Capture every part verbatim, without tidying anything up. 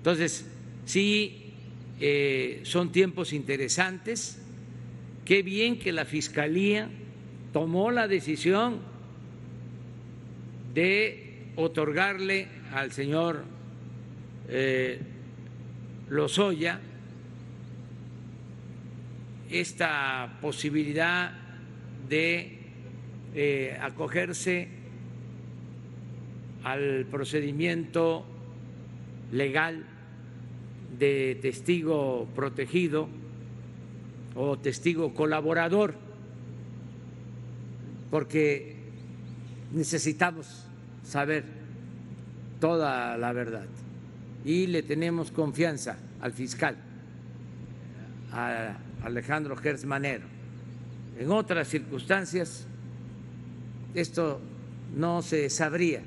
Entonces, sí, eh, son tiempos interesantes. Qué bien que la Fiscalía tomó la decisión de otorgarle al señor eh, Lozoya esta posibilidad de eh, acogerse al procedimiento legal de testigo protegido o testigo colaborador, porque necesitamos saber toda la verdad y le tenemos confianza al fiscal, a Alejandro Gertz Manero. En otras circunstancias esto no se sabría,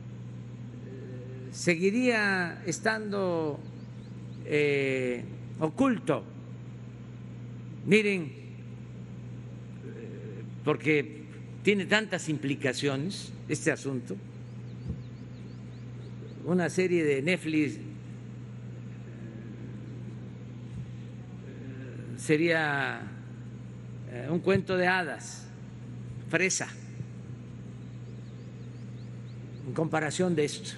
seguiría estando eh, oculto. Miren, porque tiene tantas implicaciones este asunto, una serie de Netflix sería un cuento de hadas, fresa, en comparación de esto.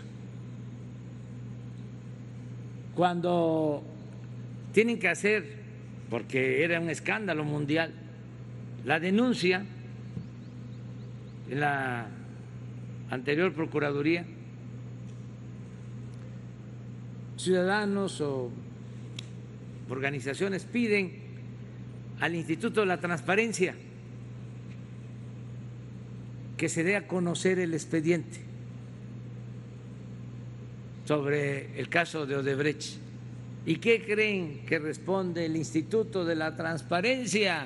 Cuando tienen que hacer, porque era un escándalo mundial, la denuncia en la anterior Procuraduría, ciudadanos o organizaciones piden al Instituto de la Transparencia que se dé a conocer el expediente sobre el caso de Odebrecht. ¿Y qué creen que responde el Instituto de la Transparencia?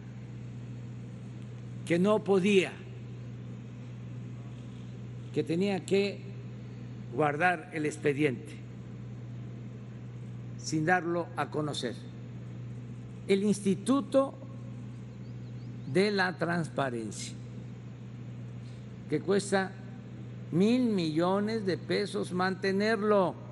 Que no podía, que tenía que guardar el expediente sin darlo a conocer. El Instituto de la Transparencia, que cuesta mil millones de pesos mantenerlo.